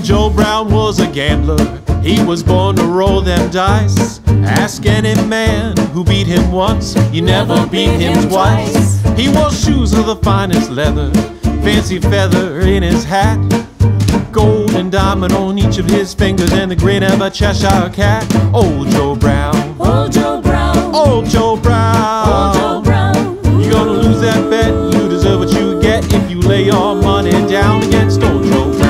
Joe Brown was a gambler, he was born to roll them dice. Ask any man who beat him once, you never beat him twice. He wore shoes of the finest leather, fancy feather in his hat, gold and diamond on each of his fingers, and the grin of a Cheshire cat. Old Joe Brown, Old Joe Brown, Old Joe Brown, Old Joe Brown. You're gonna lose that bet, you deserve what you get if you lay your money down against Old Joe Brown.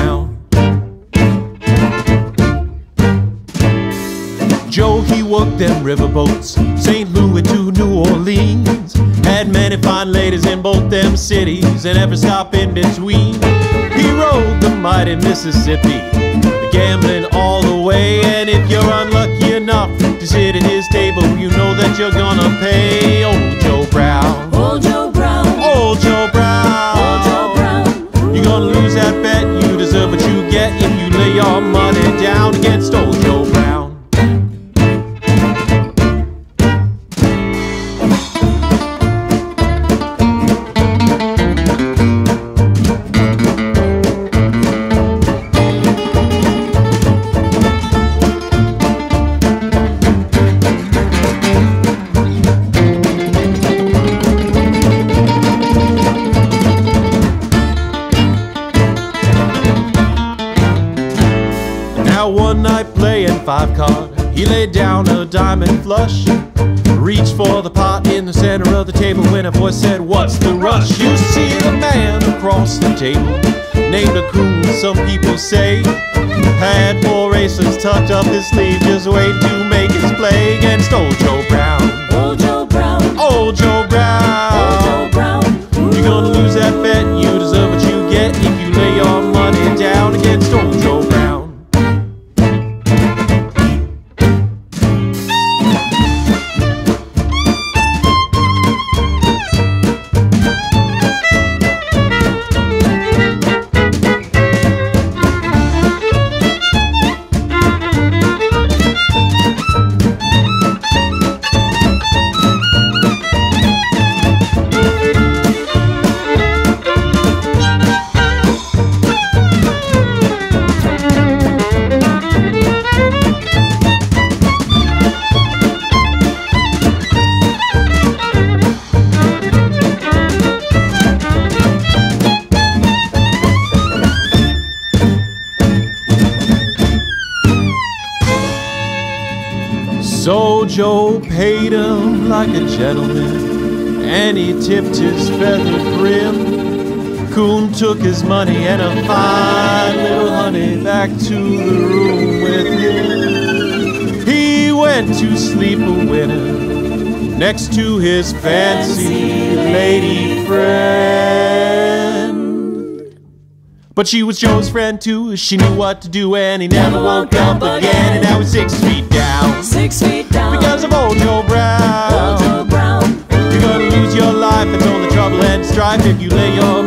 Joe, he worked them riverboats, St. Louis to New Orleans. Had many fine ladies in both them cities and every stop in between. He rode the mighty Mississippi, gambling all the way. And if you're unlucky enough to sit at his table, you know that you're gonna pay. Old Joe Brown, Old Joe Brown, Old Joe Brown, Old Joe Brown. You're gonna lose that bet, you deserve what you get if you lay your money down against Old Joe Brown. One night playing five card, he laid down a diamond flush, reached for the pot in the center of the table when a voice said, "What's the rush?" You see the man across the table, named a coon, some people say, had 4 aces tucked up his sleeve, just waiting to make his play against Old Joe Brown, Old Joe Brown, Old Joe Brown, Old Joe Brown. You're gonna lose that bet, you deserve what you get if you lay your money down against Old Joe Brown. So Joe paid him like a gentleman, and he tipped his feathered brim. Coon took his money and a fine little honey back to the room with him. He went to sleep a winner next to his fancy lady friend. But she was Joe's friend too, she knew what to do, and he never woke up again. And now he's 6 feet down, 6 feet down, because of Old Joe Brown. Old Joe Brown. You're gonna lose your life, it's only trouble and strife if you lay your